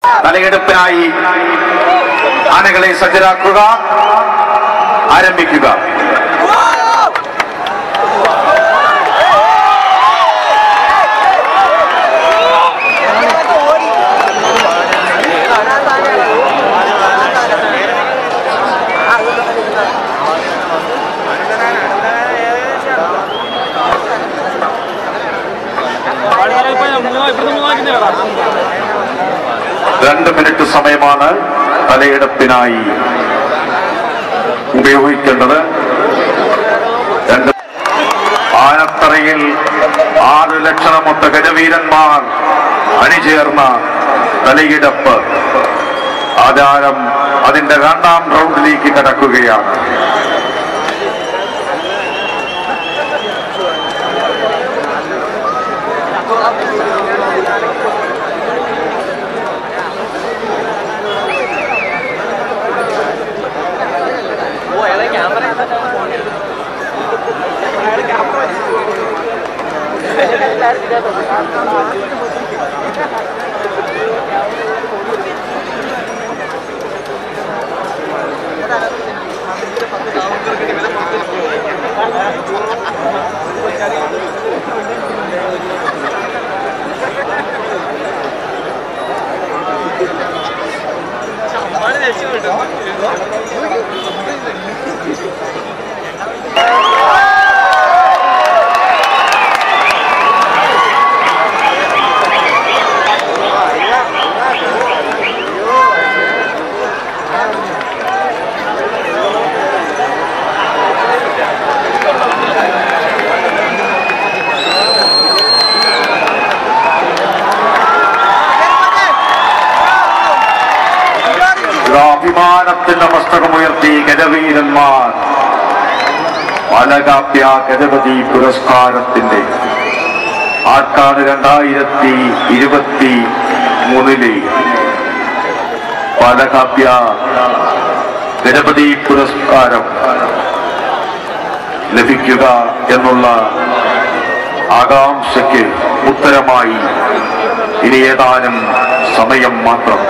തലയെടുപ്പിനായി ആനകളെ സജ്ജരാക്കുക. ആരംഭിക്കുക. രണ്ട് മിനിറ്റ് സമയമാണ് തലയെടുപ്പിനായി ഉപയോഗിക്കേണ്ടത്. ആനത്തറയിൽ 6 ലക്ഷണമൊത്ത ഗജവീരന്മാർ അണിചേർന്ന തലയെടുപ്പ് ആചാരം അതിന്റെ 2ാം റൗണ്ടിലേക്ക് കടക്കുകയാണ്. അഭിമാനത്തിന്റെ മസ്തകമുയർത്തി ഗജവീരന്മാർ ബാലകാപ്യ ഗജപതി പുരസ്കാരത്തിന്റെ ആർക്കാട് 2023 ബാലകാപ്യ ഗജപതി പുരസ്കാരം ലഭിക്കുക എന്നുള്ള ആകാംക്ഷയ്ക്ക് ഉത്തരമായി ഇനി ഏതാനും സമയം മാത്രം.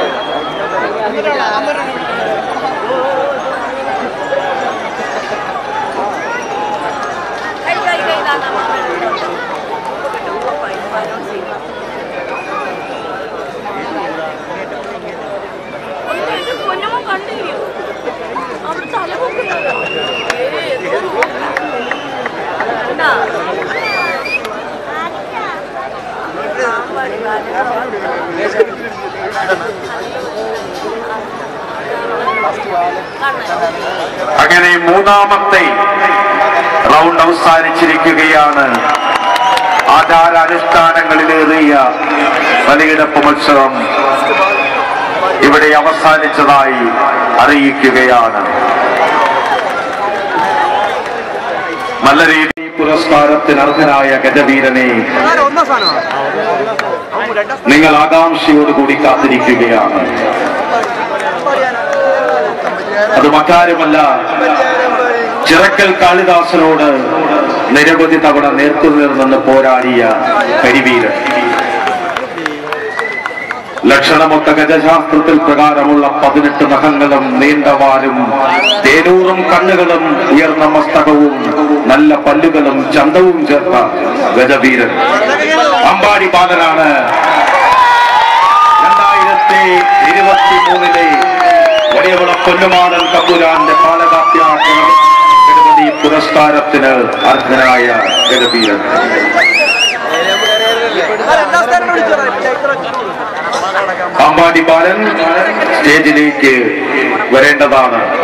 അങ്ങനെ 3ാമത്തെ റൗണ്ട് അവസാനിച്ചിരിക്കുകയാണ്. ആചാരാനുഷ്ഠാനങ്ങളിലേറിയ തലയെടുപ്പ് മത്സരം ഇവിടെ അവസാനിച്ചതായി അറിയിക്കുകയാണ്. നല്ല രീതിയിൽ പുരസ്കാരത്തിന് അർഹനായ ഗജവീരനെ നിങ്ങൾ ആകാംക്ഷയോടുകൂടി കാത്തിരിക്കുകയാണ്. അത് മറ്റാരുമല്ല, ചിറക്കൽ കാളിദാസനോട് നിരവധി തവണ നേർക്കുനേർന്ന് പോരാടിയ കരിവീരൻ. ലക്ഷണമൊത്ത ഗജശാസ്ത്രത്തിൽ പ്രകാരമുള്ള 18 നഖങ്ങളും നീണ്ടവാലും തേനൂറും കണ്ണുകളും ഉയർന്ന മസ്തകവും നല്ല പല്ലുകളും ചന്തവും ചേർത്ത ഗജവീരൻ അമ്പാടി ബാലനാണ് 2023 വലിയവള പൊന്നുമാടൻ തമ്പുരാന്റെ ബാലകാപ്യ ഗണപതി പുരസ്കാരത്തിന് അർഹനായ ഗജവീരൻ. അമ്പാടി ബാലൻ സ്റ്റേജിലേക്ക് വരേണ്ടതാണ്.